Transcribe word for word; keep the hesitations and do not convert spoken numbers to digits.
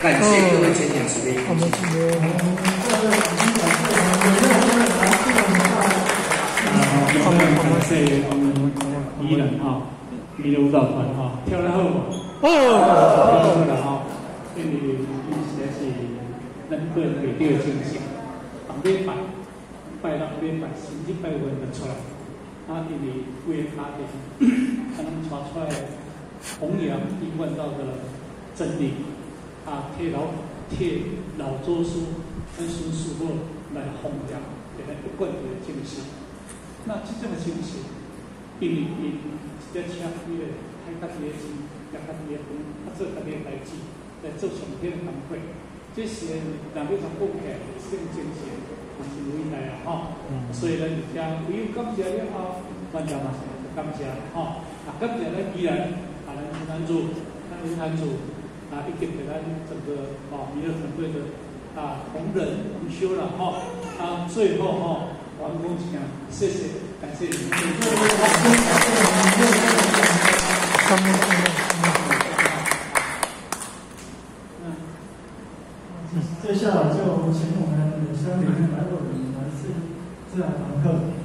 感谢各位前讲师的意见。 我们我们是我们宜兰哈，宜兰舞蹈团哈，跳得好嘛？哦，好啦哈，因为伊实在是咱个内底的精神，逐礼拜拜六礼拜甚至拜五就出来，啊，因为为家庭，可能传出来弘扬一贯道的真理，啊，替老替老祖师跟孙师傅来弘扬，给咱一贯的精神。那真正的精神，因为因一只车伊咧开家己的钱，食家己的饭，啊做家己的代志，来做上天的工作。这是人要从讲起来，这种精神也是伟大啊！吼、嗯，所以咱就将唯有感谢了后，咱就嘛是感谢吼。啊，感谢咱依然啊，咱云南组、咱云南组啊，以及给咱整个哦娱乐团队的啊同仁同修了吼。啊，最后吼。王公讲，谢谢，感谢你们。 接下来就请我们的乡邻来为我们来自自然堂课。